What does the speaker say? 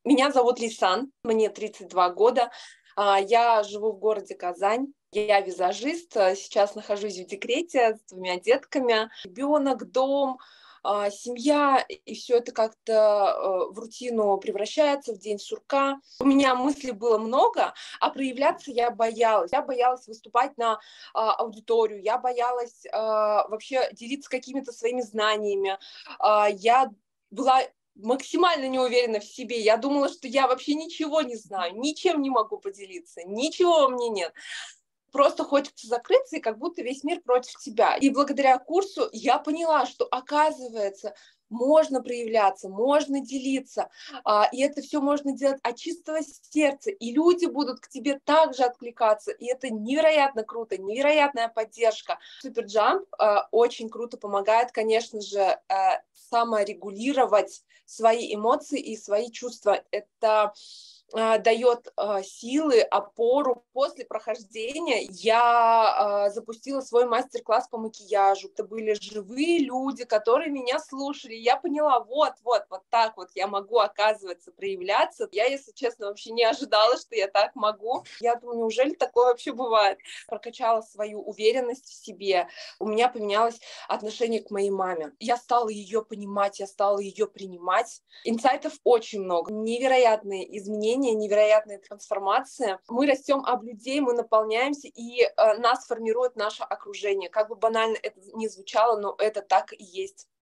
Меня зовут Лейсан, мне 32 года. Я живу в городе Казань. Я визажист, сейчас нахожусь в декрете с двумя детками. Ребенок, дом, семья, и все это как-то в рутину превращается, в день сурка. У меня мыслей было много, а проявляться я боялась. Я боялась выступать на аудиторию, я боялась вообще делиться какими-то своими знаниями. Я была максимально не уверена в себе. Я думала, что я вообще ничего не знаю, ничем не могу поделиться, ничего во мне нет. Просто хочется закрыться, и как будто весь мир против тебя. И благодаря курсу я поняла, что, оказывается, можно проявляться, можно делиться, и это все можно делать от чистого сердца, и люди будут к тебе также откликаться, и это невероятно круто, невероятная поддержка. Суперджамп очень круто помогает, конечно же, саморегулировать свои эмоции и свои чувства. Это дает силы, опору. После прохождения я запустила свой мастер-класс по макияжу. Это были живые люди, которые меня слушали. Я поняла, вот так вот я могу, оказывается, проявляться. Я, если честно, вообще не ожидала, что я так могу. Я думаю, неужели такое вообще бывает? Прокачала свою уверенность в себе. У меня поменялось отношение к моей маме. Я стала ее понимать, я стала ее принимать. Инсайтов очень много. Невероятные изменения, невероятная трансформация. Мы растем об людей, мы наполняемся, и нас формирует наше окружение. Как бы банально это ни звучало, но это так и есть.